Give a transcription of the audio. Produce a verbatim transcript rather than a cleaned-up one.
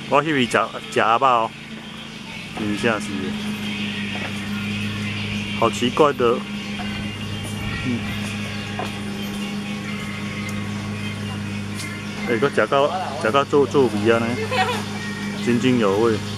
我迄位食食阿肉哦，真正是，好奇怪的，嗯，哎、欸，佮食到食到做做味啊呢，津津有味。